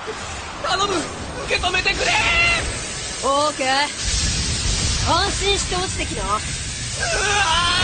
頼む、受け止めてくれ。 オーケー、安心して落ちてきな。 うわー